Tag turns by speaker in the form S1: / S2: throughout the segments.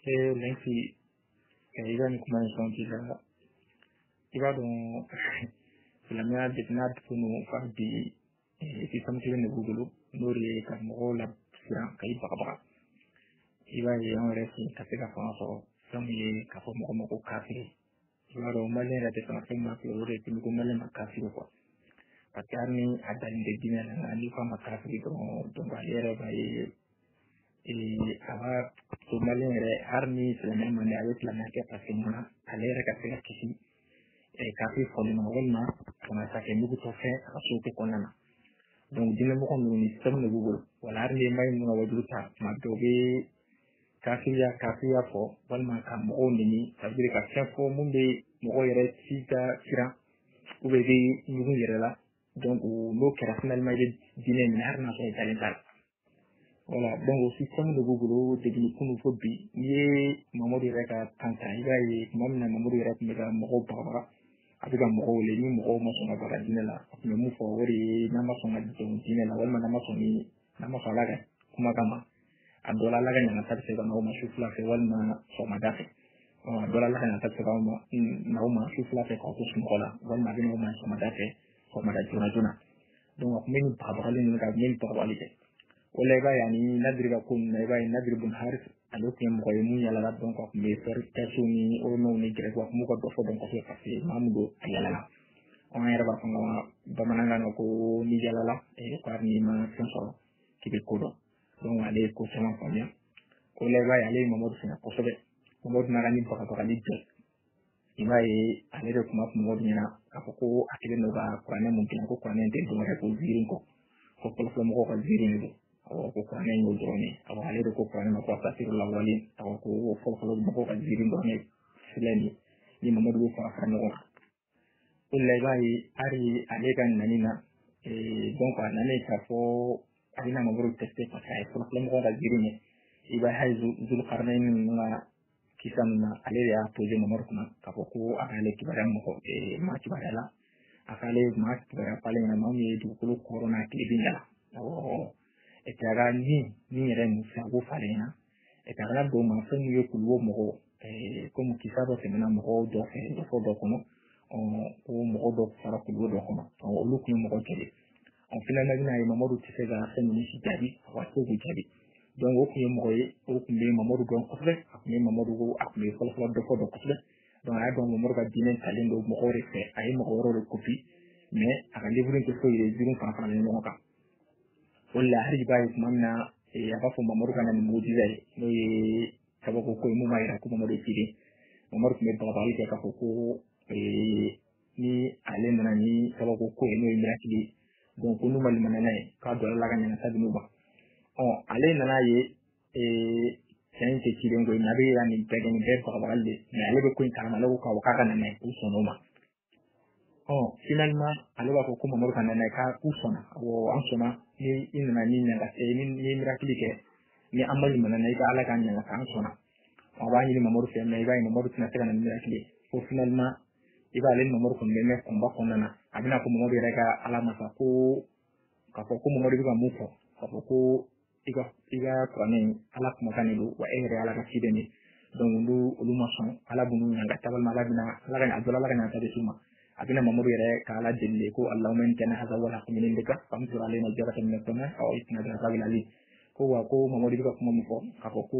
S1: lengthy even kuma sonti la iba don lamya bitnat kunu fardi fi samti ne google nori ka mo la sira kai baba iba ye on resi ka se ka fanso somi ka fo mo ko kafiri iba do malen la te sanse ma ko re ti ko malen ma kafiri ko patani adan de dina na ni fa ma kafiri don ba yere ba ye aba to malen re armi islamiyya man ya islamiyya ke pasimuna alera ka se kisi kafi foli ma wala kana sa ke mugu to fe asu ke konana donc dina mo ko ni sam na google wala armi may mo wajuta ma do be kafiya fo wala ka mo ni ça veut dire ka chef fo mun be mo yere sita kira ou be ni mo yere la donc no kera finalement de dina ni harna so talental voilà donc au système de google technique nous faut bi ni mamadou reka tanta iba yi mamna mamadou reka mega mo baba abiga mo le ni mo ma so na bara dina la me mu fo wori na ma so na dina la wala na ma so ni na ma so la ga kuma kama adola la ga na ta se ga no ma shufla fe wala na so ma dafe dola la ga na ta se ga no na ma shufla fe ko so mo la wala ma bino ma so ma dafe so ma da juna donc me ni baba le ni ga ni baba le wala ba yani nadriga kun ba nadri bun haris alo ko mo koy mu yalla la donc ko me fer tasuni o no ni gre ko mu ko do fo donc ko fa mamudo yalla la on era ba ko ba mananga no ko ni yalla la e ko ni ma senso ki be ko do donc ale ko sama ko ya ko le ba yale mamudo sina ko sobe mamudo na ni ba ka ni de ibai ale de kuma mamudo ni na ko akile no ba ko ne mun ko ne de do ko zirin ko ko mo ko zirin do ko ko ne no drone aw ale ko ko ne ko tafsir la wali aw ko fo ko jirin do ne sileni ni mamadu fa fa no ulle bai ari ale kan nanina donc anane ka fo alina mamadu teste ko sai fo ko jirin iba hay zul qarnain na kisan na ale ya toje mamadu kuma ka ko ale kibaram ko ma kibarala akale ma kibara pale na mami du ko corona kilibinda etara ni yere mu fa go farena etara do ma fa mu yokulo mo comme kisaba semena mo do fe do fo do kono o mo do fara ko do kono o lu ko mo ko kede on finalement na yi mamodu tisega fa ni si jadi wa ko go jadi donc o ko mo o ko be mamodu don ko fe ni mamodu go akle fo do fo do ko fe donc ay don mo ga dinen talendo mo ko refe ay mo ko ro ko fi mais aka livre ko fo yire jurun fa fa ni mo ka wala har jibai manna ya fa fuma maruka nan mujizai no yi sabako ko mu mai ra kuma madu fide maruka me ba bali ka ko ni ale nana ni sabako ko no yi mirakili donc kunu mal manana ka do la ga nyana sabinu ba ale nana ye sen ke kire ngo na be ya ni pege ni be ba bali na ale be ko ta ma lo ka ka nan ne ku sono ma finalement ale ba ko kuma maruka nan ka ku sona o an sona ni ina ni nyanga ni miracle ke ni amali mana na iba ala kan nyanga kan sona ba ni mamoru fe na iba ni mamoru tna tena ni miracle ko finalement iba le mamoru ko meme ko ba ko nana abina ko mamoru rega ala masa ko ka ko mamoru ba mu ko iga ko ne ala ko makani do wa ere ala ka sideni donc lu mason ala bunu nyanga tabal mala bina ala kan abdullah ala kan ta de suma abina mamoru yere kala delle ko allahumma inna hadha wa lakum min indika famtur alaina jaratan min as-sama aw itna bi azabil ali ko wa ko mamoru ko mo fo ka ko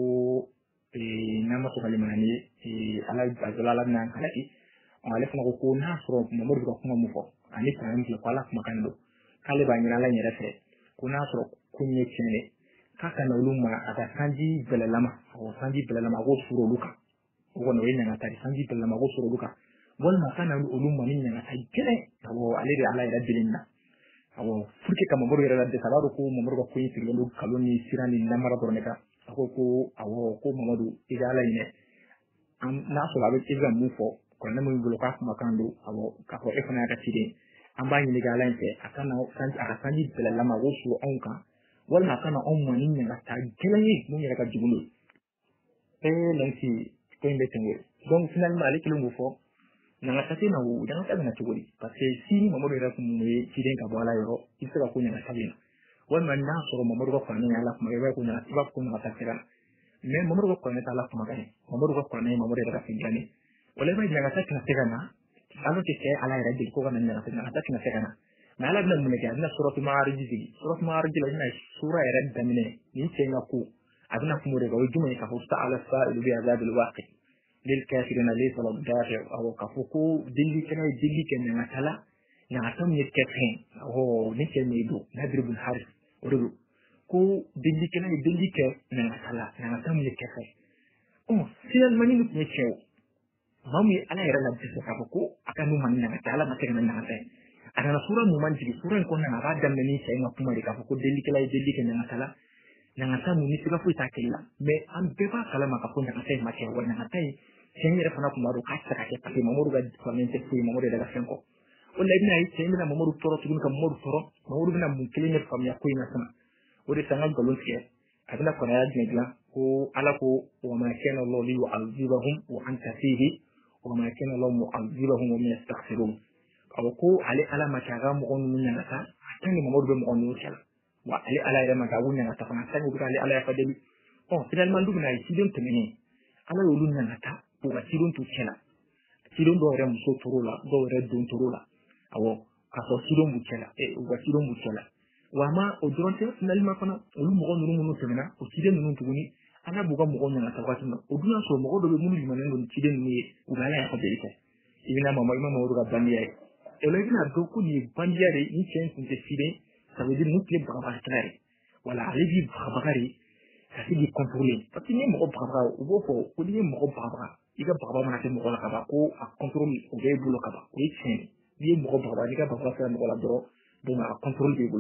S1: nama so kali manani ala azala na kalati ala fana ko na so mamoru ko mo fo ani tan ko ala kuma kan do kale ba nyira la nyira fe ko na so kunye chene kaka na uluma ata sanji belalama ko suro luka ko no yenya na tari sanji belalama ko suro luka wal ma kana ulumma min na ay kene awo aliri ala ira dilinna awo furke kama moro ira de sabaru ko moro ko yin tirlo kaloni sirani namara borneka ko awo ko mamadu ida ala ine am na so labe iga mufo ko na mun bulo ka kuma kando awo ka ko efana ka tide am ba ni ga ala inte akana sanji bela lama wo su onka wal ma kana on manin na ta kelani mun ya ka jigulu lansi ko inde tengo donc finalement ale kilo mufo nanga tati na wu danga taga na chuguri parce que si mamodo ira kumu kiden ka bala yoro isira kunya na tabina wal man na so mamodo ko fani ala kuma ira kunya tiba ko na takira mais mamadu ko ne ta la kuma gane mamadu ko ne mamadu da fin gane wala ba daga ta kana tegana alo ke sai ala ira bil ko kana ne ta kana tegana na ala bin mun ga na suratu ma'arij la ina sura ira da mine ni ce na ku aduna kuma daga wajuma ka fusta ala sa'ilu bi azabil waqi lil kafirina laysa lahu dafi aw kafuku dilli kana ngatala na atam ni kefen o ni ce ne do nadribul harf odo ko dilli ke na ngatala na atam ni kefen oh silan mani ni ce mamu ala ira la bisa kafuku akan mu man na ngatala ma tegana na ngatala ana sura mu man jigi sura ko na ga dan ni sai ma kuma ka fuku dilli ke na ngatala na ngata mu ni siga fuita kila me am beba kala maka pun na sai ma ke wona ngatai sai ni refana kuma ro kasta ka ke pati mamoru ga somente fi mamoru daga senko wala ibn ay sai ni na mamoru toro tugun ka mamoru toro mamoru bina mun kilinye fam ya ko ina sama wori tanga golon ke adina ko na yadne gla ko ala ko wa ma kana allah li yu'azibahum wa anta fihi wa ma kana allah mu'azibahum wa yastaghfirun aw ko ali ala ma ka ga mo on mun ngata tani mamoru be mo on kala wa ali ala ya ma ga wunya ngata fana tani ko ali ala ya fadeli oh finalement dugna ay sidon temene ala yolun ngata ko ga sidon to kala sidon do re muso turula do re don turula awo ka so sidon bu kala ga sidon bu kala wa ma o dronte finalement fana olu mo on nunu temena o sidon nunu tuguni ana buga mo on ngata ko tan o duna so mo do be munu limanen don sidon ni ugala ya fadeli ka ibina mama o ga bandiya e lo ibina do ko ni bandiya re ni chen kun te sidon ça veut dire nous qui bravacaré voilà les vies bravacaré ça c'est du contrôler parce que ni mo brava ou bo ko ni mo brava iga brava mana te mo la kaba ko a contrôler o be bulo kaba o yi chen ni mo brava ni ga brava sa mo la dro donc a contrôler be bulo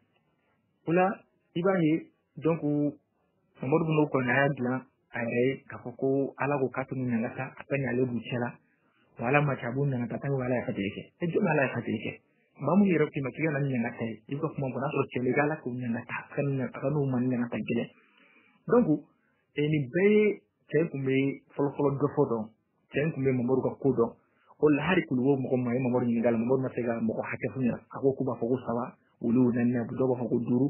S1: ola iba he donc mo do no ko na ya bla ay ka ko ala ko katu ni ngata apanya le bu chela wala ma chabun ngata tan wala ya fatike e jo mala ya fatike mamu yero ki makiga nan nyanga tay iko ko mo na so chele gala ko nyanga ta kan akanu man nyanga ta gele donc ni be tay ko me folo do fodo tay ko me mo ko ko do o la hari kulu wo mo ko may mo ni gala mo ma tega mo ko hakke funya ako ko ba ko sawa wulu nan na do ba ko duru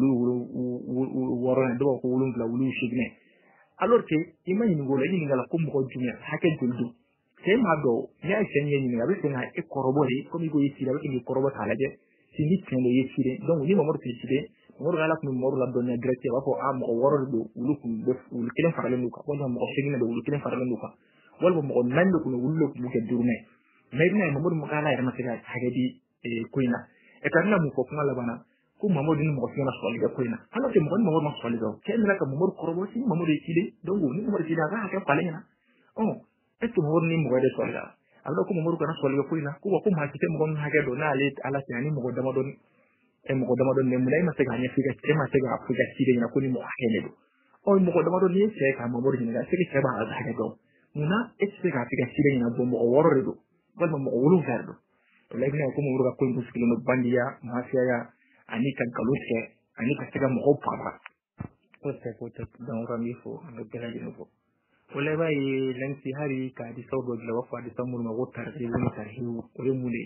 S1: wulu woro do ko wulu la wulu shigne alors que imagine go la ni gala ko mo ko junya hakke guldu sai ma do ya san yin ni abi sai e korobori ko mi go yi tira ni korobo talaje si ni tende yi tire donc ni mo mo tire mo gala ko mo la do na grete wa ko am o woro do wulu ko def wulu kilen farale nduka ko mo ko sigina do wulu kilen farale nduka wal mo nan do ko wulu ko mu ke durne mais na mo kala ya ma tiga hagedi e kuina e tan na mu ko kuma la bana ko mo ni mo ko fina so liga kuina ala ke mo mo so liga ken la ka mo korobo si mo de tire donc ni mo tire ga ka pale na oh eto mo ni mo de solga allo ko mo kana solga ko ina ko ko ma kite mo ha ga do na ale ala tani mo dama don e mo dama don ne mo dai ma se ga nya figa te ma se ga figa tire ina ko ni mo ha ne do o mo dama don ni se ka mo ni ga se ke ba ha ga do muna e se ga figa tire ina bo mo woro re do ba mo wulu verdo to le ne ko mo ga ko mo skilo no bandiya ma se ya ani kan kaluske ani ka se ga mo pa ba ko se ko te don rami fo no bela di no wala ba yi lansi hari ka di sawdo la wafa di samul ma wotar di woni tarhiu o mule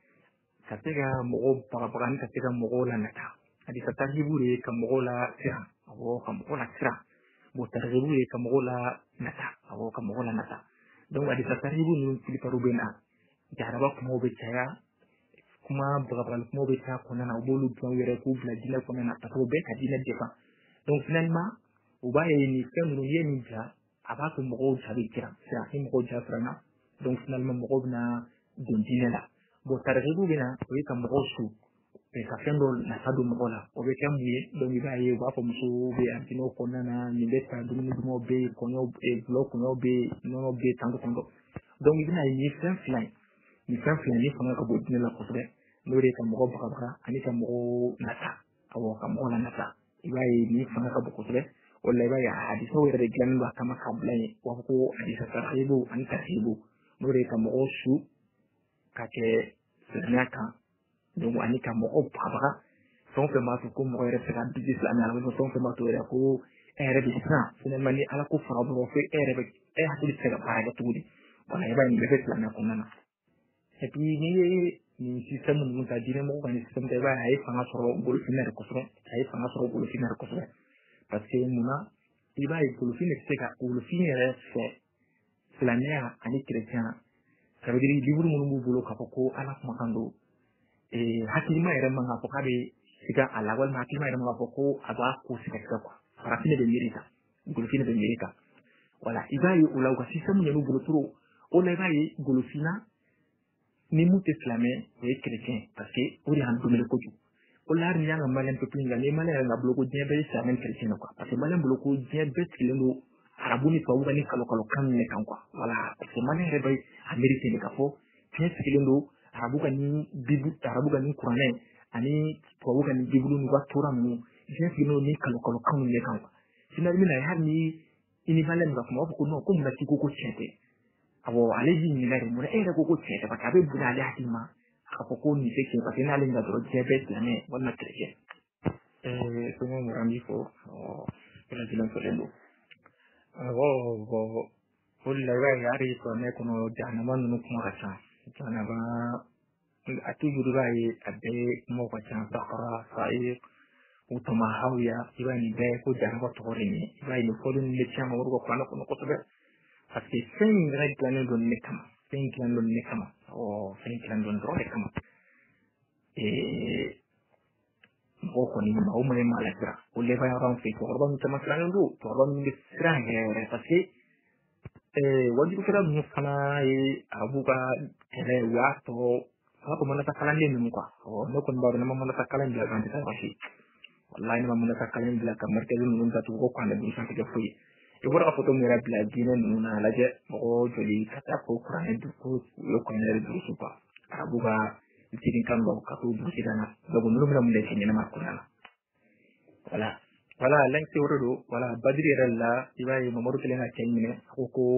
S1: ka tega mo ba ba kan ka tega mo la nata adi ka tarhibu re ka mo la sira o ka mo la sira mo tarhibu re ka mo la nata o ka mo la nata donc adi ka tarhibu ni fili paru bena jaraba ko mo be chaya kuma ba ba mo be ta ko na bolu to yere ku bla dina ko na ta ko be ka dina defa donc finalement o ba yi ni kan no yeni ja aba ko mo sabi kira sai mo jafrana donc finalement mo na dindinela bo tarjibu bina o yi kam mo su e ka fendo na sadu mo la o be kam yi donc ba yi ba ko musu be antino ko nana ni be ta dum mo be ko no e block no be no be tango donc ibina yi fin fly ni fanga ko bo dinela ko be no re kam mo ba ani kam mo nata awo kam mo nata iba yi ni fanga ko ko be wala ba ya hadisa wa reglan ba kama kabla ne wa ko hadisa tarhibu an tarhibu nore kama osu kake sanaka donc ani kama o pabra son fe ma ko mo re fera bi islam na ko son fe ma to re ko ere bi sa finalement ni ala ko fara bo fe ere be e hatu fera para ga tudi wala ba ni be islam na ko nana et puis ni système mun ta dine mo kan système de ba ay fanga soro bol finer ko soro ay fanga soro bol finer ko soro parce que muna i b'a ye golofin de bɛ se ka golofin yɛrɛ fɛ silamɛya ani chrétien ça veut dire livre minnu b'u bolo k'a fɔ ko ala kumakan don hakilima yɛrɛ man k'a fɔ k'a bɛ siga a la walima hakilima yɛrɛ man k'a fɔ ko a b'a ko siga quoi farafin de bɛ miiri kan golofin de bɛ miiri kan voilà i b'a ye o la u ka système yɛrɛ bolo trop o la i b'a ye golofinna ni mun tɛ silamɛ o ye chrétien parce que o de y'an dominer kojugu o la hali n'i y'an ka maliyɛn peuple ɲininka ni maliyɛn yɛrɛ ka bolo ko diɲɛ bɛɛ ye silamɛ ni chrétien de quoi parce que maliyɛn bolo ko diɲɛ bɛɛ sigilen don arabu ni tubabu ka ni kalokalokan de kan quoi voilà parce que maliyɛn yɛrɛ bɛ a mérité de k'a fɔ diɲɛ sigilen don arabu ka ni bible arabu ka ni kuranɛ ani tubabu ka ni bible n'u ka tora ninnu diɲɛ sigilen don ni kalokalokan de kan quoi finalement na hali ni i ni maliyɛn ka kuma o b'a fɔ ko non ko mun na k'i ko ko tiɲɛ tɛ awɔ ale b'i ɲininka de mun na e yɛrɛ ko ko tiɲɛ tɛ parce que a bɛ bonya ale hakili ma k'a fɔ ko nin tɛ tiɲɛ parce que n'ale ɲininka dɔrɔn diɲɛ bɛɛ silamɛ walima chrétien sɔngɔ mɔra n b'i fɔ bɛɛ lajɛlen fɔlen don awɔ bon o de la i b'a ye hali kuranɛ kɔnɔ jahanama ninnu kuma ka ca jahanama a toujours i b'a ye a bɛɛ kumaw ka ca bakara sahir utama hawiya i b'a ye nin bɛɛ ko jahanama tɔgɔ de ɲɛ i b'a ye nin fɔli ninnu de cɛn mamadu ka kuranɛ kɔnɔ kosɛbɛ parce que fɛn in yɛrɛ dilannen don ne kama fɛn in dilannen don ne kama fɛn in dilannen don dɔrɔn de kama mɔgɔw kɔni maaw ma ye maa lasira o lɛba yɔrɔ an fɛ cɛkɔrɔba ninnu caman sirannen don cɛkɔrɔba ninnu bɛ siran yɛrɛ yɛrɛ parce que wajibikɛla ninnu fana ye arabu ka kɛlɛ u y'a tɔ f'a ko manasa kalanden ninnu quoi ne kɔni b'a dɔn ne ma manasa kalan bila kan tɛ taa yɔrɔ si walahi ne ma manasa kalan bila ka marikɛzi ninnu datugu ko k'an bɛ san tigɛ foyi i bɔra ka foto min yɛrɛ bila diinɛ ninnu na a lajɛ mɔgɔ joli ka taa fɔ kuranɛ ko u ye kuranɛ yɛrɛ durusu quoi arabu ka zirin kan dɔw ka t'o durusi ka na donc ninnu bɛna mun de kɛ ɲɛnama kɔnɔna na voilà lɛnkisi o de don voilà badiri yɛrɛ la i b'a ye mamadu kelen ka cɛ minɛ a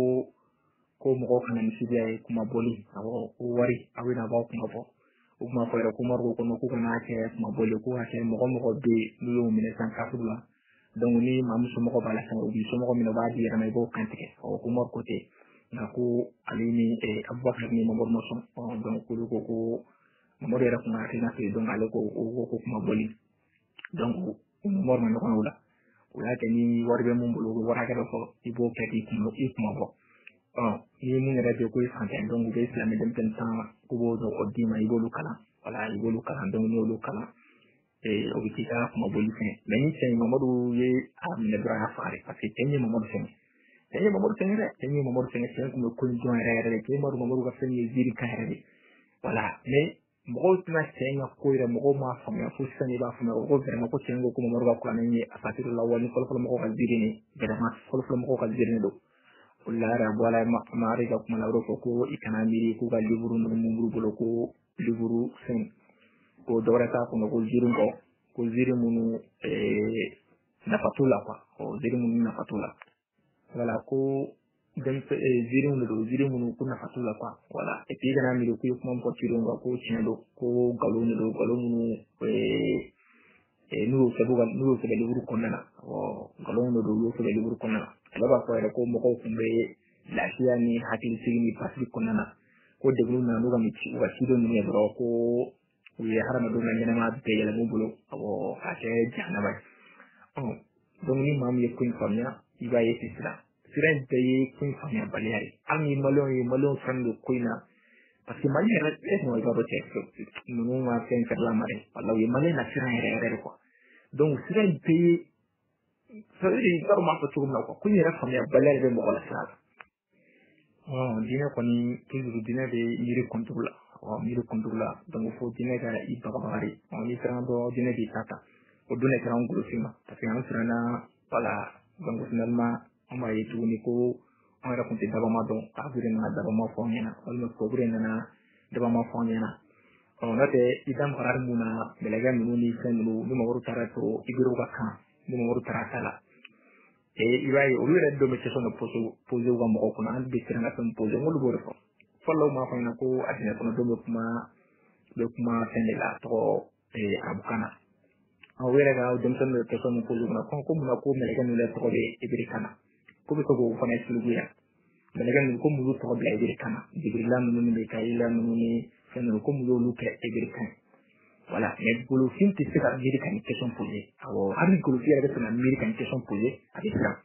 S1: ko mɔgɔw kana misidiya ye kuma bɔli awɔ ko wari a bɛ na b'aw kuma bɔ o kuma fɔ yɛrɛ ko umaru ko kɔnɔ k'u kana kɛ kuma bɔli ko ka kɛ mɔgɔ bɛ yen n'u y'o minɛ san kafuru la donc ni maa min somɔgɔ b'a la sisan u b'i somɔgɔ minɛ u b'a di yɛrɛ ma i b'o kantigɛ ko umaru ko ten nka ko ale ni abubakar ni mamadu ma sɔn donc olu ko mamadu yɛrɛ kun ka hakilina fɛ donc ale ko kuma bɔli donc umaru ma ɲɔgɔn ye o la o y'a kɛ ni wari bɛ mun bolo u bɛ wari hakɛ dɔ fɔ i b'o kɛ k'i kuma bɔ ni mun yɛrɛ bɛ ko i fantanya donc u bɛ silamɛ denmisɛnnin tan k'u b'o dɔn o d'i ma i b'olu kalan voilà i b'olu kalan donc n'i y'olu kalan o bɛ k'i ka kuma bɔli fɛn mais ni cɛ in mamadu ye a minɛ dɔrɔn a y'a faga de parce que cɛ in ye mamadu fɛngɛ cɛ in ye mamadu fɛngɛ dɛ cɛ in ye mamadu fɛngɛ cɛ in tun bɛ ko in dɔn yɛrɛ yɛrɛ de cɛ in b'a dɔn mamadu ka fɛn ye ziiri kan yɛrɛ de voilà mais mɔgɔw tɛna cɛ in ka ko yɛrɛ mɔgɔw m'a faamuya fo sisan de b'a faamuya o ko vraiment ko cɛ in ko ko mamadu ka kuranɛ ye a fatiri la wa ni fɔlɔfɔlɔ mɔgɔw ka ziiri ni vraiment fɔlɔfɔlɔ mɔgɔw ka ziiri don o la yɛrɛ a bɔ ala maari ka kuma la o de fɔ ko i kana miiri k'u ka livre ninnu mun b'u bolo ko livre fɛn ko dɔwɛrɛ t'a kɔnɔ ko ziiri kɔ ko ziiri minnu nafa t'o la quoi ziiri minnu nafa t'o la voilà ko ziiri minnu don ziiri minnu ko nafa t'o la quoi voilà et puis i kana miiri k'u ye kuma min fɔ cidenw kan ko tiɲɛ don ko nkalon de don nkalon minnu n'u y'o sɛbɛn livre kɔnɔna na nkalon de don u y'o sɛbɛn livre kɔnɔna na ale b'a fɔ yɛrɛ ko mɔgɔw tun bɛ lafiya ni hakilisigi ni basigi kɔnɔna na ko degun nana n'u ka cidenw ninnu ye dɔrɔn ko u ye hadamadenw ka ɲɛnɛmaya bɛɛ yɛlɛma u bolo k'a kɛ jahanama ye donc ni maa min ye ko in faamuya i b'a ye tɛ sira in bɛɛ ye ko in faamuya baliya ye hali ni maliyɛnw fɛn don ko in na parce que mali yɛrɛ i b'a dɔn cɛ ninnu ka fɛn kɛrɛla ma dɛ wala u ye maliyɛn na sira yɛrɛ yɛrɛ de quoi donc sira in bɛɛ ye i b'a dɔn m'a fɔ cogo min na quoi ko in yɛrɛ faamuya baliya de bɛ mɔgɔ la sira la diinɛ kɔni toujours diinɛ bɛ yiri kɔntugu la miiri kuntugu la donc fo diinɛ ka i bagabaga de n'i sera dɔrɔn diinɛ b'i ta o don de kɛra an golofi ma parce que an siranna voilà donc finalement an b'a ye tuguni ko an yɛrɛ tun tɛ dabama dɔn kafiri nana dabama fɔ an ɲɛna walima kɔbiri nana dabama fɔ an ɲɛna n'o tɛ i da magara mun na bɛlɛkɛ ninnu ni fɛn ninnu ni mamadu taara to ibiriw ka kan ni mamadu taara ta la i b'a ye olu yɛrɛ dɔw bɛ question de poser u ka mɔgɔw kunna an bɛ siran ka fɛn poser n k'olu b'o de fɔ fɔlɔ m'a fɔ ɲɛna ko a diinɛ kɔnɔ dɔw bɛ kuma fɛn de la tɔgɔ arabukan na u yɛrɛ ka denmisɛnnin bɛ question min poser u kunna ko mun na ko mɛlɛkɛ ninnu yɛrɛ tɔgɔ bɛ ibirikan na ko bɛ se k'o fana expliquer yan mɛlɛkɛ ninnu ko mun y'u tɔgɔ bila ibirikan na jibirila ninnu ni mikayila ninnu ni fɛn ninnu ko mun y'olu kɛ ibirikan ye voilà mais golofin tɛ se ka miiri ka ni question poser hali golofin yɛrɛ bɛ se ka miiri ka ni question poser a bɛ siran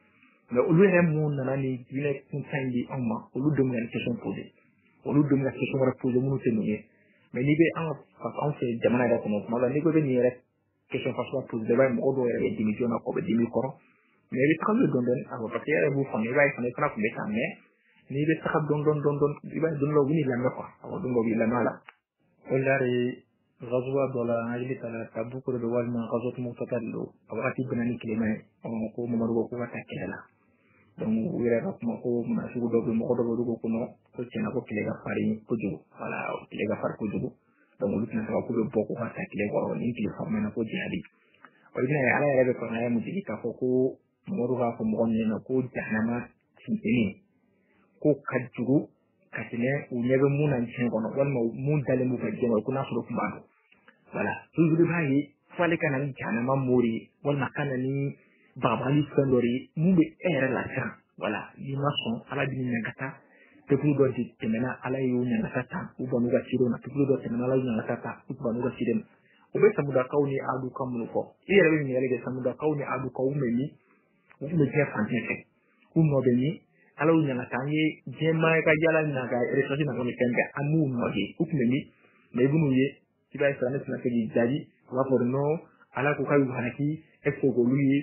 S1: mais olu yɛrɛ mun nana ni diinɛ kuntan in di anw ma olu denw ka question posé olu denw ka question wɛrɛ posé minnu tɛ ninnu ye mais n'i bɛ anw fɛ jamana yɛrɛ kɔnɔ tuma dɔ la n'i ko bɛ nin yɛrɛ question fasuguya posé i b'a ye mɔgɔ dɔw yɛrɛ bɛ dimi joona kɔ bɛ dimi kɔrɔ mais i bɛ taga n'u ye dɔɔni dɔɔni awɔ parce que i yɛrɛ b'u faamu i b'a ye fana i fana tun bɛ taa mais n'i bɛ taga dɔɔni dɔɔni i b'a ye don dɔ u bɛ n'i lamɛn quoi awɔ don dɔ u b'i lamɛn a la o de la de gazuwa dɔ la an hakili t'a la tabuku de don walima gazuwatu mu'tata de don a wagati bɛnna ni tilema ye ko mamadu ko ka taa kɛlɛ la donc u yɛrɛ ka kuma ko munna sugu dɔ bɛ mɔgɔ dɔ bɛ olu ko kɔnɔ ko tiɲɛna ko tile ka farin kojugu voilà tile ka farin kojugu donc olu tɛna se ka k'u bɛ bɔ ko ka taa tile kɔrɔ ni tile farimana ko jihadi o bɛna ye ala yɛrɛ bɛ fanga ye mun jigi k'a fɔ ko mamadu k'a fɔ mɔgɔ min ɲɛna ko jahanama funteni ko ka jugu ka tɛmɛ u ɲɛ bɛ mun na diɲɛ kɔnɔ walima mun dalen b'u ka diɲɛ kɔnɔ ko n'a sɔrɔ tun b'a dɔn voilà toujours i b'a ye fo ale ka na ni jahanama mori walima ka na ni babali fɛn dɔ de mun bɛ e yɛrɛ lasiran voilà n'i ma sɔn ala b'i ɲankata peuple dɔ de tɛmɛna ala y'u ɲankata ta u ban'u ka cidenw na peuple dɔ tɛmɛna ala y'u ɲankata ta u ban'u ka cidenw na u bɛ samudakaw ni adukaw minnu fɔ i yɛrɛ bɛ ɲininkali kɛ samudakaw ni adukaw u tun bɛ min u tun bɛ diɲɛ fantiɲɛ fɛ u nɔ bɛ min ala y'u ɲankata an ye diɲɛmaa ka yala n'a ka recherche na ni fɛn bɛɛ an m'u nɔ ye u tun bɛ min mais i b'u ye i b'a ye silamɛ tɛna se k'i jaabi u b'a fɔ non ala ko k'a y'u halaki est ce que olu ye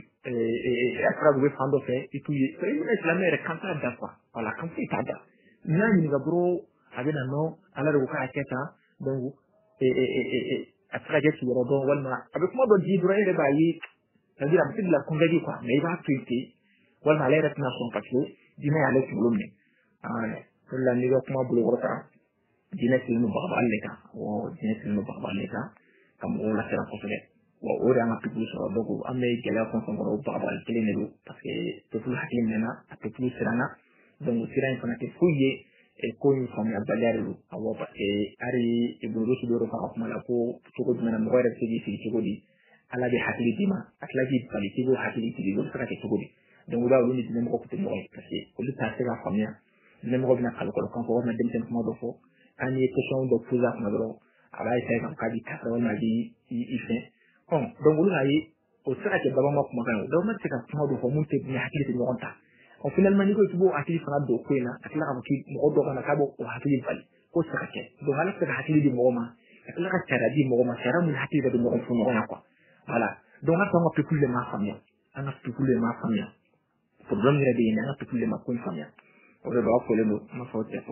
S1: a fɔra u bɛ fan dɔ fɛ i t'u ye i bɛna silamɛ yɛrɛ kan t'a da quoi voilà kan foyi t'a da n'i y'a ɲininka dɔrɔn a bɛ na non ala de ko k'a kɛ tan donc a tɛ se ka kɛ sigiyɔrɔ dɔn walima a bɛ kuma dɔ di dɔrɔn e yɛrɛ b'a ye c'est à dire a bɛ se de la convaincre quoi mais i b'a to yen ten walima ale yɛrɛ tɛna sɔn parce que diinɛ y'ale kunkolo minɛ o de la n'i ka kuma bolokɔrɔ ta diinɛ sigilen don bagabali de kan diinɛ sigilen don bagabali de kan ka mɔgɔw lasiran kosɛbɛ o de y'an ka peuple sɔrɔ donc an bɛ gɛlɛya fɛn fɛn kɔrɔ o bagabali kelen de don parce que peuple hakili mɛnna a peuple siranna donc sira in fana tɛ foyi ye ko in faamuyabaliya de don awɔ parce que hali ibn rushd dɔ fɔ a ka kuma la ko cogo jumɛn na mɔgɔ yɛrɛ bɛ se k'i sigi cogo di ala bɛ hakili d'i ma a tila k'i bali k'i b'o hakili sigi o bɛ se ka kɛ cogo di donc i b'a ye olu ni diinɛmɔgɔ tun tɛ ɲɔgɔn ye parce que olu t'a se k'a faamuya diinɛmɔgɔ bɛna kalokalokan fɔ walima denmisɛnnin kuma dɔ fɔ an ye question dɔ posé a kunna dɔrɔn a b'a essayer k'a b'i kasa walima a b'i fɛn donc olu b'a ye o tɛ se ka kɛ dabama kumakan ye o dabama tɛ se ka kuma dɔ fɔ mun tɛ ni hakili tɛ ɲɔgɔn ta finalement n'i ko k'i b'o hakili fana don ko in na ka tila k'a fɔ mɔgɔ dɔ kana k'a b'o hakili bali k'o tɛ se ka kɛ donc ala tɛ se ka hakili di mɔgɔ ma ka tila ka sariya di mɔgɔ ma sariya mun hakili bɛ don ɲɔgɔn fɔ ɲɔgɔn ya quoi voilà donc an ka peuple de m'a faamuya an ka peuple de m'a faamuya problème yɛrɛ de ye an ka peuple de ma ko in faamuya o de don a fɔlen don an b'a fɔ o tɛ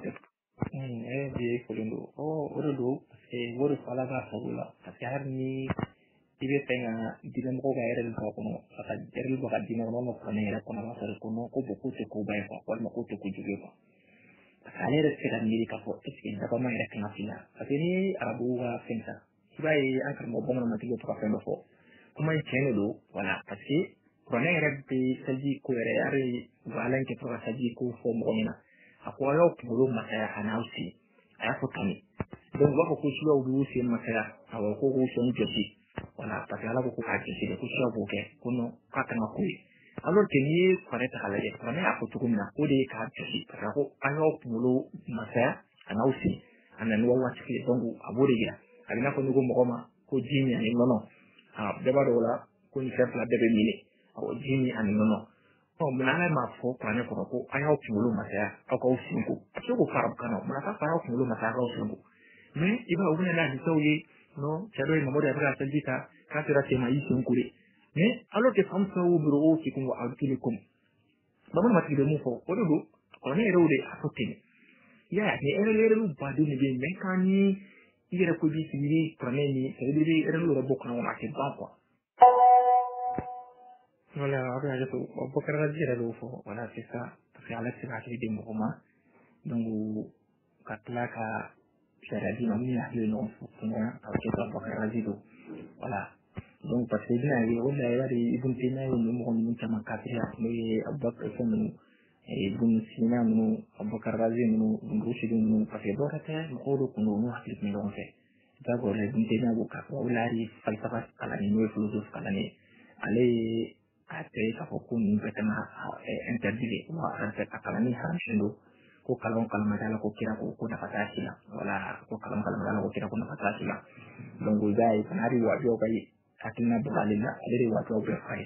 S1: de fɔlen don o de don parce que o de fɔ ala k'a sago la parce que hali ni i bɛ fɛ ka diinɛmɔgɔw ka hɛrɛ bɔ a kɔnɔ a ka hɛrɛ bɔ ka diinɛ kɔnɔ walima kuranɛ yɛrɛ kɔnɔ a b'a fɔ ko non ko bon k'o tɛ koba ye quoi walima k'o tɛ kojugu ye quoi parce que ale yɛrɛ tɛ se ka miiri k'a fɔ est ce que dabama yɛrɛ kan ka f'i la parce que ni arabuw ka fɛn ta i b'a ye an karamɔgɔ bamananmatigi bɛ to ka fɛn dɔ fɔ kuma in tiɲɛ de don voilà parce que kuranɛ yɛrɛ bɛ saji ko yɛrɛ hali u b'a ala in kɛ to ka saji ko fɔ mɔgɔ min na a ko a y'aw kunkolo masaya a n'aw sen a y'a fɔ tan de donc u b'a fɔ ko suyaw b'u sen masaya awɔ ko k'u sen jɔsi voilà parce que ala ko k'a jɔsi de ko suyaw b'o kɛ ko non k'a kan ka k'o ye alors que n'i ye kuranɛ ta k'a lajɛ kuranɛ y'a fɔ cogo min na o de ye k'a jɔsi parce que a ko a y'aw kunkolo masaya a n'aw sen a na ni waati kelen donc a b'o de yira a bɛ n'a fɔ ni ko mɔgɔ ma ko ji min ani nɔnɔ bɛɛ b'a dɔn o la ko nin fɛn fila bɛɛ bɛ minɛ ji min ani nɔnɔ mun ala m'a fɔ kuranɛ kɔnɔ ko a y'aw kunkolo masaya aw k'aw senko a bɛ se k'o fara kan na mun na k'a fɔ a y'aw kunkolo masaya k'aw senko mais i b'a ye u bɛna n'a hadisaw ye non cɛ dɔ ye mamadu a bɛ ka seliji ta k'a sera tema y'i senko de mais alors que famsahu bi ru'usikum wa arjulikum bamananmatigi bɛ mun fɔ o de don kuranɛ yɛrɛ o de a fɔ ten i y'a ye ni erreur baden de bɛ yen mais quand ni i yɛrɛ ko b'i sigi ni kuranɛ ni c'est à dire i bɛ erreur yɛrɛ bɔ kuranɛ kɔnɔ a tɛ ban quoi voilà a bɛ hakɛ to Bubakar yɛrɛ de y'o fɔ voilà c'est ça parce que ala tɛ se ka hakili di mɔgɔ ma donc ka tila ka sariya di ma min hakili ɲɔgɔn fɔ ɲɔgɔn a bɛ kɛ ka Bubakar don voilà donc parce que i bɛna ye o de la i b'a ye Ibn Taymiya ye nin mɔgɔ ninnu caman kafiriya n'o ye Abubakar fɛn ninnu Ibn Sina ninnu Abubakar ninnu Ibn Rushd ninnu parce que dɔw yɛrɛ tɛ mɔgɔw de kun don n'u hakili tun bɛ ɲɔgɔn fɛ i b'a fɔ Ibn Taymiya b'o kafiriya o de la hali falsafa kalanni n'o ye philosophe kalanni ale ye a tɛ k'a fɔ ko ninnu bɛɛ tɛna interdit wa a kalanni haramsilen don ko kalan kalamajala ko kira ko nafa t'a si la wala ko kalan kalamajala ko kira ko nafa t'a si la donc i b'a ye fana hali wajibiw ka ye hakilina bɔ ale la ale de wajibiw bɛɛ fa ye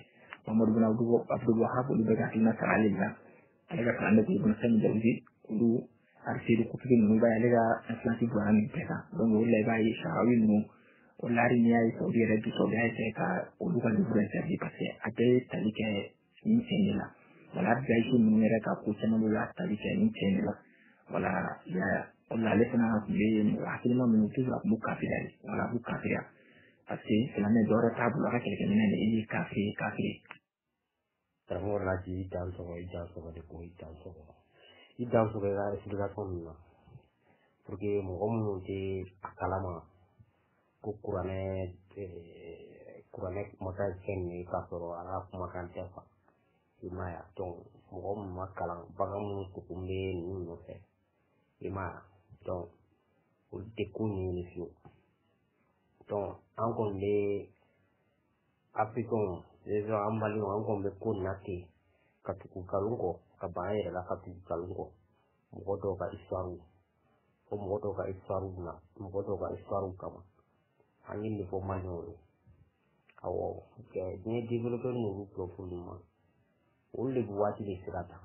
S1: Muhammad bin Abdul Wahhab olu bɛ ka hakilina ta ale la ale ka kalan de kun sɛn jawdi olu arsidu kutubi ninnu b'a ale ka influence bonya nin bɛɛ kan donc olu la i b'a ye saharawi ninnu o laari n'i y'a ye Saudi yɛrɛ bi Saudi y'a essayé ka olu ka livre interdit parce que a bɛɛ ye tali kɛ nin cɛn de la wala Daïchi ninnu yɛrɛ ka ko caman bɛ y'a tali kɛ nin cɛn de la wala o la ale fana tun bɛ mɔgɔ hakilima minnu toujours a tun b'u kafiriya de wala a b'u kafiriya parce que silamɛ dɔ wɛrɛ t'a bolo a ka kɛlɛkɛminɛ de i ye kafiri
S2: karamɔgɔ laji i dan sɔgɔ de ko i dan sɔgɔ i ka explication min na pour que mɔgɔ minnu tɛ a kalama ko kuranɛ kumakan fɛn nin ye k'a sɔrɔ a ka kumakan tɛ quoi i m'a ye donc mɔgɔ minnu ma kalan bagan minnu tukun bɛ ninnu nɔfɛ i m'a ye donc olu tɛ ko ɲɛɲini fiyewu donc an kɔni bɛ africain an balimaw an kɔni bɛ ko nin na ten ka tugu nkalon kɔ ka ban an yɛrɛ la ka tugu nkalon kɔ mɔgɔ dɔw ka histoire fo mɔgɔ dɔw ka histoire na mɔgɔ dɔw ka histoire kama an ye nin fɔ maliyɛnw ye awɔ diɲɛ développé n'olu kunnafoni ma olu de bɛ waati de sira ta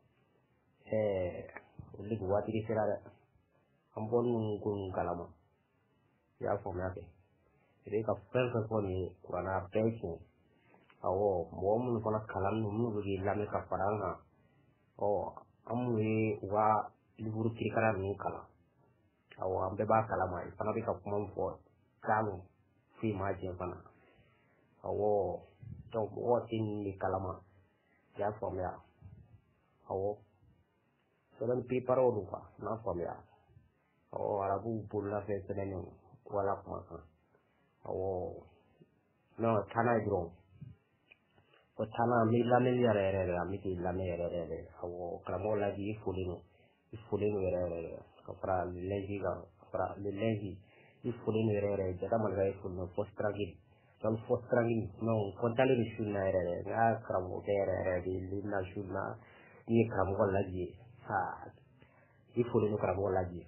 S2: olu de bɛ waati de sira dɛ an bɔ ninnu ko ninnu kalama i y'a faamuya kɛ i ka fɛn fɛn fɔ nin ye kuranɛ a bɛɛ ye tiɲɛ awɔ mɔgɔ minnu fana kalan ninnu minnu bɛ k'i lamɛn ka fara an kan an minnu ye u ka livre kirikara ninnu kalan awɔ an bɛɛ b'a kalama i fana bɛ ka kuma min fɔ kan foyi m'a jɛ fana awɔ donc mɔgɔ tɛ nin de kalama i y'a faamuya awɔ sɛbɛnni préparé o don quoi i m'a faamuya awɔ arabuw bololafɛn sɛbɛnniw wala kumakan awɔ non taa n'a ye dɔrɔn o taa n'a an bɛ lamɛnni yɛrɛ an bɛ k'i lamɛn yɛrɛ awɔ karamɔgɔ Laji i folen don yɛrɛ ka fara lundi kan ka fara le lundi i folen don yɛrɛ Jata Malika i folen don force tranquille donc force tranquille non kontalen don su in na yɛrɛ n ka karamɔgɔkɛ yɛrɛ de limina su in na i ye karamɔgɔ Laji ye i folen don karamɔgɔ Laji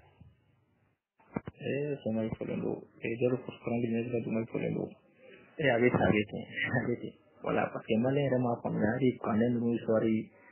S1: sɔngɔ i folen don jalo force tranquille ne ka duma i folen don a bɛ ten voilà parce que maliyɛn yɛrɛ m'a faamuya hali kuranɛ ninnu histoire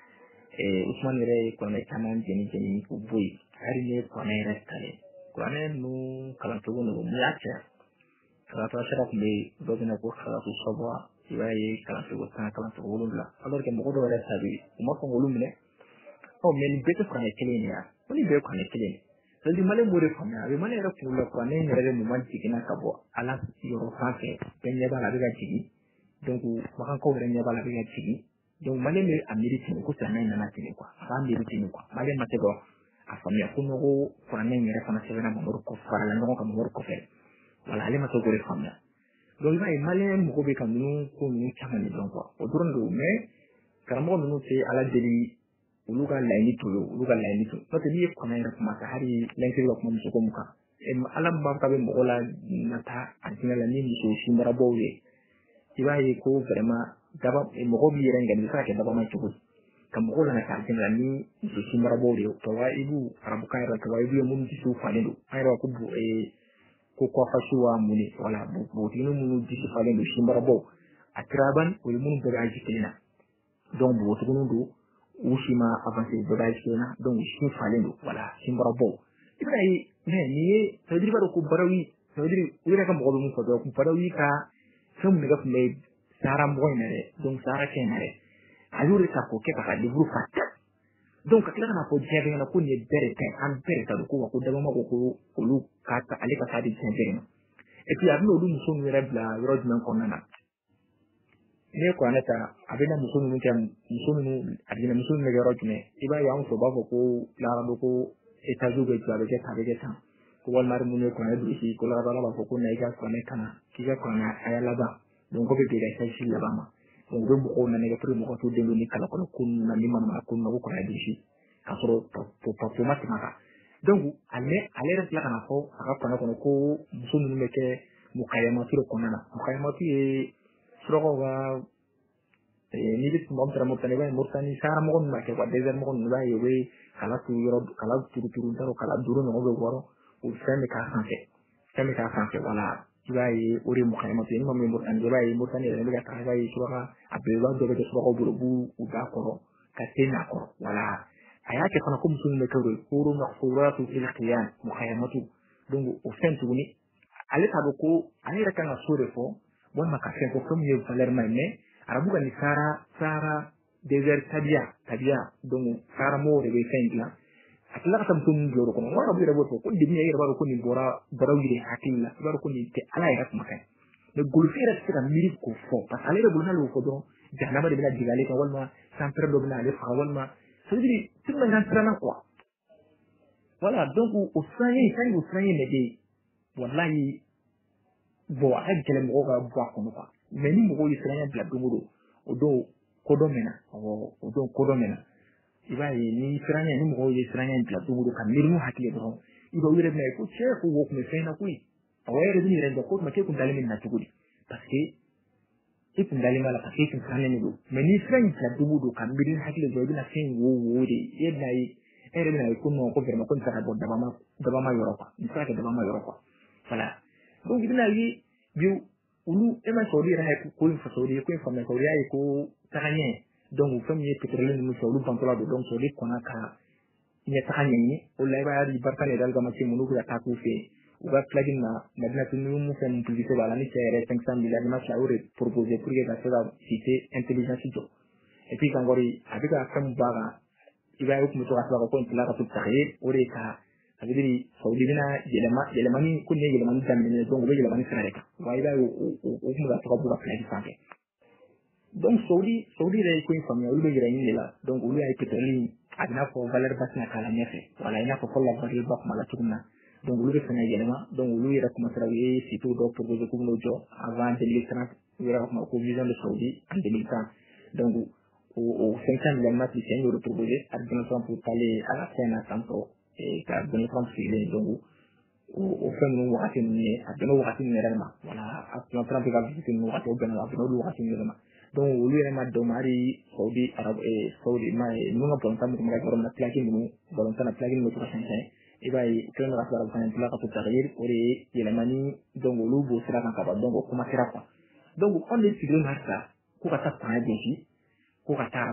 S1: Usman yɛrɛ ye kuranɛ caman jeni k'u bɔ yen hali ne ye kuranɛ yɛrɛ kale kuranɛ ninnu kalancogo ninnu n'i y'a caya kalancogo sira tun bɛ yen dɔw bɛ na ko kalatu sɔbɔ i b'a ye kalancogo 10 kalancogo 7 alors que mɔgɔ dɔw yɛrɛ ta bɛ yen u ma sɔn k'olu minɛ mais nin bɛɛ tɛ kuranɛ kelen ye ko nin bɛɛ ye kuranɛ kelen ye c'est à dire maliyɛn b'o de faamuya a bɛ maliyɛn yɛrɛ kunkolo la kuranɛ yɛrɛ de moment jiginna ka bɔ ala yɔrɔ sanfɛ bɛɛ ɲɛ b'a la a bɛ ka jigin donc makankaw yɛrɛ ɲɛ b'a la a bɛ ka jigin donc maliyɛn bɛ a miiri ten ko silamɛ in nana ten quoi a b'a miiri ten quoi maliyɛn ma se ka a faamuya ko nɔgɔ kuranɛ in yɛrɛ fana sɛbɛnna Mamadu kɔ farala ɲɔgɔn kan Mamadu kɔfɛ voilà ale ma se k'o de faamuya donc i b'a ye maliyɛn mɔgɔ bɛ ka ninnu ko ninnu caman de dɔn quoi o dɔrɔn don mais karamɔgɔ ninnu tɛ ala deli olu ka laɲini to n'o tɛ n'i ye kuranɛ yɛrɛ kuma ta hali lɛnkiri ka kuma muso ko mun kan ala min b'a fɔ k'a bɛ mɔgɔ la nata a diinɛ la ni muso sinbarabaw ye i b'a ye ko vraiment mɔgɔ b'i yɛrɛ ɲininka nin bɛ se ka kɛ dabama cogo di ka mɔgɔw lana k'a diinɛ la ni muso sinbarabaw de ye tawaibu arabukan yɛrɛ tawaibu ye minnu disiw falen don an yɛrɛ ko kɔfasi wa mun de wala npogotigini minnu disi falen don sinbarabaw a tiraban o ye minnu bɛɛ bɛ aji kelen na donc npogotigini don u si ma avancé bɛɛ bɛ aji kelen na donc sin falen don wala sinbarabaw i bɛna ye mais nin ye ça veut dire i b'a dɔn ko barawi ça veut dire u yɛrɛ ka mɔgɔ bɛ mun fɔ dɔrɔn ko barawi ka fɛn mun de ka tun bɛ sahara mɔgɔ in na dɛ donc sahara kɛ in na dɛ a y'o de ta k'o kɛ ka livre fa donc ka tila ka na fɔ diɲɛ bɛɛ ɲɛna ko nin ye bɛɛ de ta ye an bɛɛ de ta don ko wa ko dabama ko olu ale ka taa di diɲɛ bɛɛ ma et puis a bɛna olu muso ninnu yɛrɛ bila yɔrɔ jumɛn kɔnɔna na ne ye kuranɛ ta a bɛna muso ninnu a jiginna muso ninnu bɛ kɛ yɔrɔ jumɛn i b'a ye an fɛ u b'a fɔ ko laharado ko étage bɛ jɔ a bɛ kɛ tan a bɛ kɛ tan ko walima minnu ye kuranɛ durusi ko laharado b'a fɔ ko na i ka kuranɛ kana k'i ka kuranɛ aya laban donc ko bɛ bɛn ka étage laban ma donc u bɛ mɔgɔw nana kɛ pour que mɔgɔ t'u den don ni kalakɔnɔ ko ninnu na ni manamana ko ninnu na ko kuranɛ durusi k'a sɔrɔ papier ma tɛmɛ a kan donc ale yɛrɛ tila ka na fɔ a ka kuranɛ kɔnɔ ko muso ninnu bɛ kɛ mukayamatu de kɔnɔna na mukayamatu ye surakaw ka n'i bɛ mɔgɔ min taara Moritani i b'a ye Moritani sahara mɔgɔ ninnu b'a kɛ quoi désert mɔgɔ ninnu i b'a ye u bɛ kala turu n t'a dɔn kala 5 ɲɔgɔn bɛ wɔɔrɔ o fɛn bɛ k'a sanfɛ wala ibaye uri mukhaymatu ni mamwe murtan ibaye murtan ya daga ta ibaye suka abeba do ga suka burubu uga koro katena koro wala ayake kana kum sun ne kawai kuru mahfuratu fil qiyam mukhaymatu donc o fentu ni ale ta ko ale ra kana sore fo bon maka fen ko comme ye valeur mais arabu ga ni sara desert tabia donc sara mo de be fendia atla ka tum joro ko wara bu rebo ko di mi yira ko ni bora wire hakilla baro ko ni te ala ya kuma kan le golfera sira miri ko fo parce que ale rebo na lo ko do jahanama de bila digale ko walma sempre do bila ale fa walma ça veut dire tout le monde entraîne quoi voilà donc au soigner quand vous soignez les dés wallahi bo ajjale mo ga bo ko no quoi mais ni mo yi soigner bila do odo kodomena odo kodomena ibaye ni siranya ni mo ye siranya bila dugu kan mirmu hakile do iba wire me ko che ko wok me fena kui awere ni renda ko ma ke kun dalimi na tugudi parce que ikun dalima la parce que kun siranya ni do mais ni siranya bila dugu kan mirmu hakile do bila fen wo de yedna yi ere na ko no ko verma kon sara do dabama yoro quoi ni sara dabama yoro quoi voilà donc ibna yi biu ulu ema saudi ra ko in fa saudi ko in fa me saudi ay ko taganie donc premier pétrole ni so lu pantola do donc so li kona ka nya taganie ni o la ba di barkane dal ga ma ci munu ga ta ku fe o ga plugin na madina tunu mu fe mu publicité bala ni chere 500 milliards ma sa ore proposer pour ga ça cité intelligence do et puis kangori abika kam baga iba ko mu to ga ko ko la ka tu taxé ore ka sabiri saudi bina yelemani kunne yelemani tamine donc be yelemani sanareka wa iba o mu ga to ga bu ga plugin sanke donc saudi re ko infamia ulu be ni la donc ulu ay pétrole adina ko valeur basse na kala nefe wala ina ko la valeur basse mala tuna donc ulu be fana yelema donc ulu ira ko masara wi sito do pour que ko no jo avant 2030 ira ko vision de saudi en 2030 donc au 500 millions de c'est euro proposé à Donald pour aller à la fin à tanto et car Donald Trump il donc au fin de wakati ni adina wakati ni rema wala à Donald Trump ga visiter no wakati o bena adina wakati ni rema donc olu yɛrɛ ma dɔn mari saudi arabe saudi ma ninnu ka balontan min ka yɔrɔ min na plaki ninnu balontan na plaki ninnu bɛ to ka sɛnsɛn i b'a ye kelen ka sɔrɔ fana tila ka to tagayiri o de ye yɛlɛmani donc olu b'o sira kan ka ban donc o kuma sira quoi donc anw de sigilen don sisan ko ka taa fanga gosi ko ka taa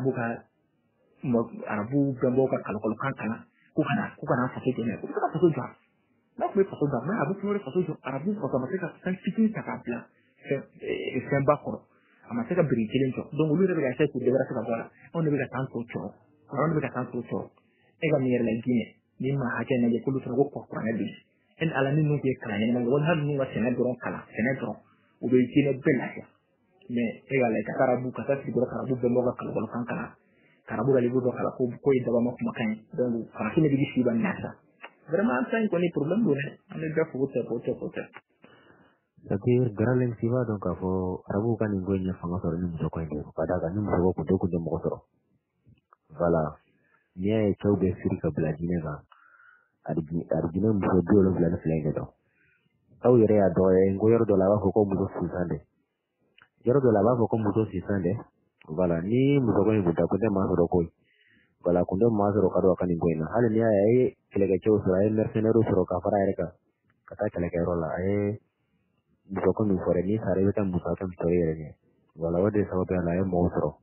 S1: arabu bɛnbɔ ka kalokalokan kalan ko kana faso jɔ n'a ye ko ka faso jɔ n'a tun bɛ faso jɔ mais a bɛ fɛn faso jɔ arabu faso ma se ka fɛn fitinin ta k'a bila fɛn ba kɔrɔ ama se ka biri kelen jɔ donc olu yɛrɛ bɛ ka se k'u dɛbɛrɛ se ka bɔ a la anw de bɛ ka taa tɔ cɔrɔ anw de bɛ ka taa tɔ cɔrɔ e ka min yɛrɛ la Guinée ni ma hakɛ lajɛ k'olu fana ko kuranɛ bɛ yen ala ni ninnu tun ye kalan ɲɛnama wali hali ninnu ka sɛnɛ dɔrɔn kalan sɛnɛ dɔrɔn u bɛ Guinée bɛɛ lafiya mais e ka lajɛ ka arabu ka taa sigi dɔrɔn ka arabu bɛɛ mɔgɔ ka kalokalokan kalan ka arabu ka livre dɔ kalan ko ye dabama kumakan ye donc farafin de bɛ si ba nasa vraiment an ta in kɔni problème don dɛ an bɛ bɛɛ fo ko tɛ
S2: Sakir garalen siwa donc afo arabu kan ngonya fanga soro ni muso ko inde pada kan ni muso ko do ko de mo soro voilà nie chawbe sirika bladine ga argine muso do lo blane flenge do taw yere ya do e ngoyor do la ba ko muso sisande yoro do la ba ko muso sisande voilà ni muso ko ni buta ko de ma soro ko voilà ko de ma soro kado kan ngoyna hal ni ay kelege chaw soro ay mercenaire soro ka fara ereka kata kelege rola ay muso min fore ni sare beta musa tan toyere ne wala wade sababu ala ya mawsoro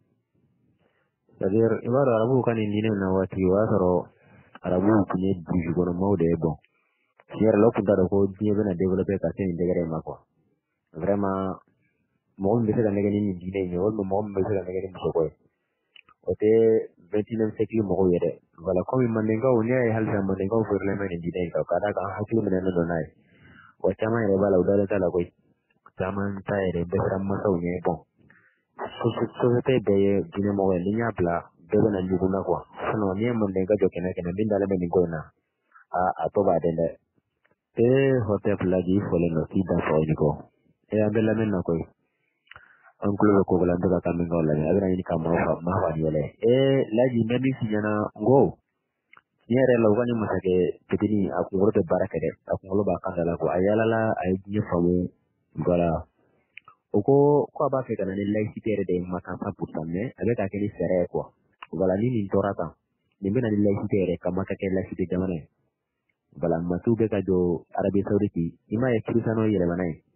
S2: sadir ibara arabu kan indine na wati wasoro arabu kunye biju gono mawde bon yer lo ku daro ko dinye bena developer ka sen degere mako vraiment mo on be se ngene ni dine ni wol mo on be se ngene muso ko ote 29e siècle mo yere wala ko mi mandenga onya e halsa mandenga o ferle men dine ka kada ka haklu men no donai wacama yɛrɛ b'a la o dalen t'a la koyi caman ta yɛrɛ bɛɛ sera masaw ɲɛ bɔn société bɛɛ ye diinɛmɔgɔ ye ni y'a bila bɛɛ bɛna ɲugun na quoi sinon ni ye mandenka jɔ kɛnɛ kɛnɛ min dalen bɛ nin ko in na a tɔ b'a den dɛ hotel Laji fɔlen don k'i da faga ni kɔ an bɛ lamɛn na koyi an tulo bɛ kogo la an bɛ ka taa min k'aw lamɛn a bɛna ɲini ka maa fa ni yɛlɛ Laji n bɛ min f'i ɲɛna n ko ni yɛrɛ la u ka ni masakɛ fitinin a kunkolo tɛ baara kɛ dɛ a kunkolo b'a kan da la a yalala a ye diɲɛ faamu voilà o ko a b'a fɛ ka na ni laïcité yɛrɛ de ye makansa pourtant mais a bɛ ka kɛ ni fɛɛrɛ ye quoi voilà ni nin tora tan nin bɛna ni laïcité yɛrɛ ka ma ka kɛ laïcité jamana ye voilà masiw bɛ ka jɔ Arabie Saoudite i m'a ye kirisano yɛlɛmana ye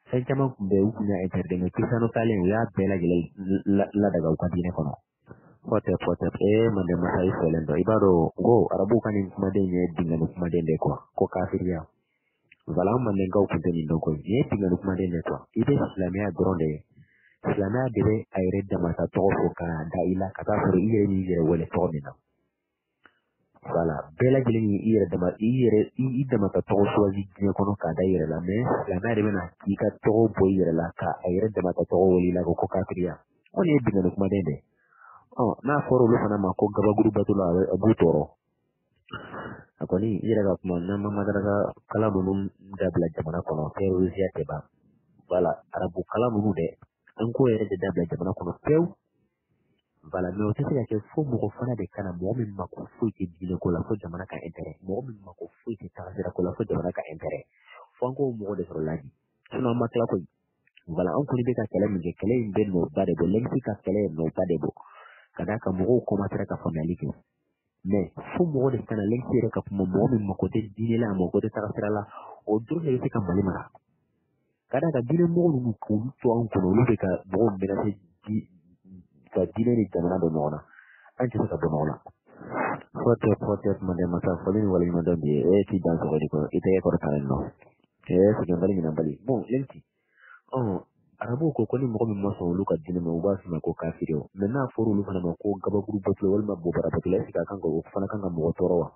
S3: sai kama be u kunya interde me kisano talen ya bela gele la daga u kadine kono fote mande masai selendo ibaro go arabu kanin kuma de ne dinga kuma de ko kafiriya wala mande ga u kunte ni ndoko ye dinga kuma de ko ide islamia dronde islamia debe ayre da mata tofo ka da ila kata furu iye ni yere wala todina wala bela gele ni iye da ma iye da mata tofo wazi ne kono ka da yere la me islamia debe na kika to boy yere la ka ayre da mata to wali la ko kafiriya oni e dinga kuma de na foro lu fana ma ko gaba guru batula abu toro akoni ira ga kuma na mama daga kala bunun da bla jamana kono perusia teba wala arabu kala bunu de an ko yare da bla jamana kono pew wala me otese ya ke fo mo ko fana de kana mo min ma ko fu ke dine ko la fo jamana ka intere mo min ma ko fu ke tarasira ko la fo jamana ka intere fo ko mo de so laji suno ma kala ko wala an ko ni be ka kala mi je kala imbe no bade bo lenki ka kala no bade bo kada ka mo ko ma tara ka family mais fu mo de kana lenki re ka mo min ma ko de dine la mo ko de tarasira la o dur le ka mali mara kada ka dine mo no ko to an ko no le ka mo be na se ka dine ni jamana do nona an ci ka do nona fote mande mata folini wala ni mande e ti dan so ko ite ko ta no si gambali ni nambali bon lenki arabu ko ni mo min maso luka dine mo ba su ko kafiro men na foru lu fana ko gaba group batlo wal mabbo bara batlo sika kan ko fana kan mo torowa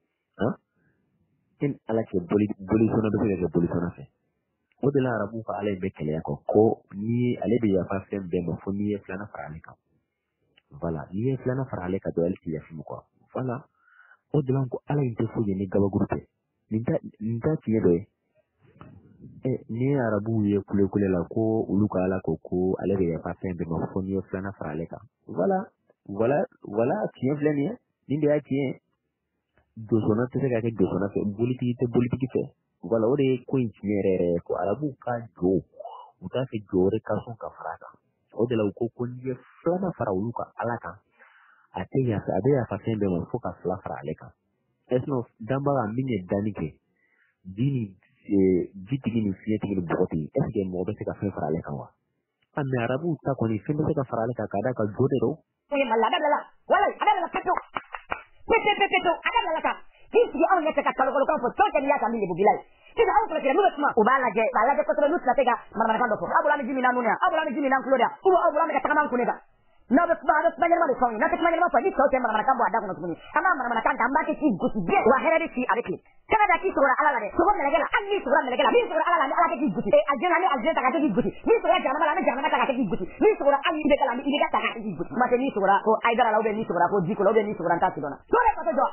S3: in ala ke boli sona do ke boli sona fe o de la arabu ka ale be kele ko ni ale be ya fa fem be mo foni e flana farale ka voilà ni e flana farale ka do el ki ya fimu ko voilà o de la ko ala inte fo ni gaba groupe ninta ti do ni arabu ye kule la ko uluka ala ko ale be ya fa fem be mo foni e flana farale ka voilà ti flani ni de ya ti do sona te ka ke do sona fe politique fe wala ore ko incinere ko arabu ka jo uta fe jore ka son ka faraka o de la ko ni flana farawuka alaka ate ya abe ya fa sembe mo foka fla fara aleka esno damba ga minye danike dini jitigi ni fieti ni bogoti eske mo be ka fara aleka wa amme arabu ta ko ni fende ka fara aleka kada ka jode ro
S4: e malada la wala ada la peto ada la ka kisi au nyata ka kalo ko tote ni yaka mimi bubilai kisa au kule kile mutuma ubala je ko tole nutla tega marmara kando ko abula ni jimi nanunya abula ni jimi nan kloda uwa abula ni kataka kunega na ba banyar ma ko na kataka ma fa ni tote marmara kambo ada kuno tuni ama marmara kan tamba ke ci gusi be wa herade ci avec kana da ki sura ala de so gomna gela anni sura gela ni sura ala ni ala ke ci gusi e aljana ta ka ci gusi ni sura jana la jana ta ka ci gusi ni sura anni be kala ni ide ta ka ci gusi ma te ni sura ko aidara la be ni sura ko jiko la be ni sura ta ci dona so le pato do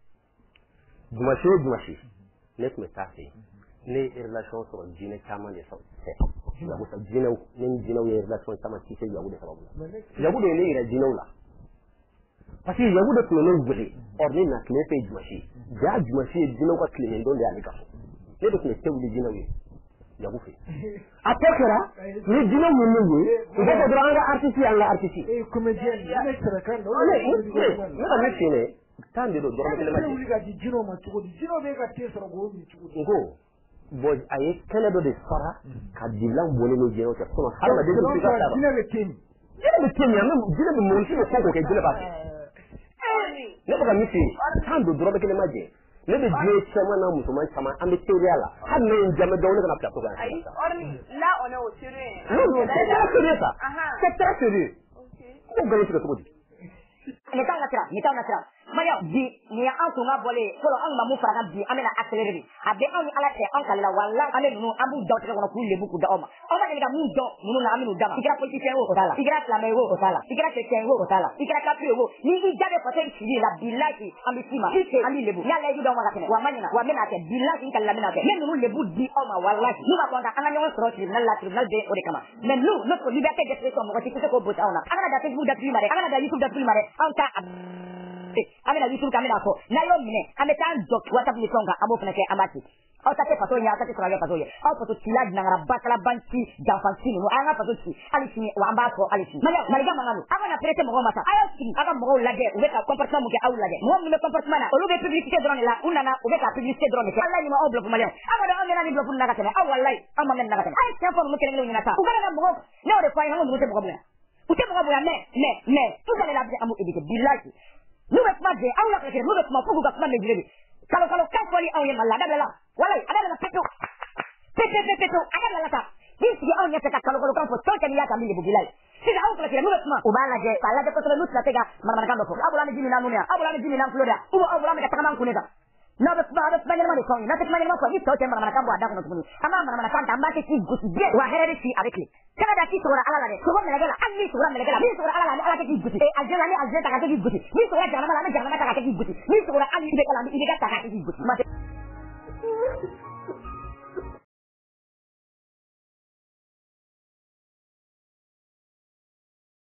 S2: Dumashi nek me tafi ne relation sur jine kama ne so ya ko jine ne jine ya relation kama ci sai ya gude sababu ya gude ne ira jine la parce que ya gude ko ne gude orni na kle fe Dumashi ja Dumashi jine ko kle ndo ya alika ne do ne tewu jine we ya gufe atekera ni jine mu ne we ko dranga artiste
S5: e comédien ne sarakan
S2: ne tande do dorme kele ma
S5: liga di jino ma tugo di jino be ka tesoro go mi tugo
S2: ngo boy aye kele do de fara ka dilan bole no jeno ta sono har ma de ko ta ta
S5: jino be tim
S2: ya jino be mo ci ko ke jino ba ne ko ga miti tande do dorme kele ma je ne be je chama na musulman chama ambe teoria la har ne jame do ne kana ta to ga
S6: orni là on est au sérieux
S2: non c'est sérieux ça c'est très sérieux ko ga ci ko di
S4: ni taw nasira maya bi ni an tunga bole folo an ma mu fara bi amena accelerer abe an ala te an kala walla ame nu abu daw te ko kulle buku da oma o ma ga mu do nu na aminu dama igra politicien wo ko sala igra islamé wo ko sala igra chrétien wo ko sala igra kapri wo ni jabe poten ci la billahi ambisima ite ali lebu ya le do ma ga tene wa manina wa mena te billahi kala mena te men nu lebu di oma wallahi nu ba konta an nyon soro tribunal de o de kama men nu notre liberté d'expression mo ko ci ko bota ona ana da Facebook da primare ana da YouTube da primare anta amena YouTube kamera ko na yo mine ameta ndok WhatsApp ni tonga abo fana ke amati aw ta tɛ faso ɲɛ aw ta tɛ sɔrɔ kɛ faso ye aw faso ci la nangara bakala banci janfanci ninnu a y'an ka faso ci hali sini wa an b'a fɔ hali sini mariga mankan don aw kana prêter mɔgɔw ma sa a y'aw sigi aw ka mɔgɔw lajɛ u bɛ ka comportement mun kɛ aw lajɛ mɔgɔ minnu bɛ comportement na olu bɛ publicité dɔrɔn de la u nana u bɛ ka publicité dɔrɔn de kɛ walayi ɲuman aw bluff maliyɛnw aw ma dɔn aw mɛnna ni bluff na ka tɛmɛ aw walayi aw ma mɛn na ka tɛmɛ a ye tiɲɛ fɔ ninnu kelen-kelenw ɲɛna sa u kana mɔgɔw ne y'o de fɔ a ye n ko ninnu tɛ mɔgɔ bonya u tɛ mɔgɔ bonya mais tout ça de la an b'u éviter bilahi n'u bɛ kuma de aw la ka kɛ n'u bɛ kuma fo k'u ka kuma mesurer de kalo kan fɔli anw ye Mali la a dabila walayi a dabila pepewu a dabila sa n'i sigi anw ɲɛfɛ ka kalo kan fɔ fɛn o fɛn n'i y'a ta min de b'u bila ye sisan anw kɔlɔsila n'u bɛ kuma u b'a lajɛ k'a lajɛ kosɛbɛ n'u tɛna se ka manamanakan dɔ fɔ aw bolo an bɛ ji min n'an nun yan aw bolo an bɛ ji min n'an tulo da ou bien aw bolo an bɛ ka tagama an kun de kan n'a bɛ kuma ɲɛnama de fɔ anw ye n'a tɛ kuma ɲɛnama fɔ ni tɔw tɛ manamanakan bɔ a da kɔnɔ tuguni an b'a manamanakan ta an b'a kɛ k'i gosi bien wa hɛrɛ bɛ sigi a bɛ tile kana da k'i sogora ala la dɛ sogo mɛlɛkɛ la hali n'i sogora mɛlɛkɛ la n'i sogora ala la an bɛ ala kɛ k'i gosi aljɛn la an bɛ aljɛn ta ka kɛ k'i gosi n'i sogora jahanama la an bɛ jahanama ta ka kɛ k'i gosi n'i sogora hali i bɛ kala an bɛ i bɛ ka ta ka kɛ k'i gosi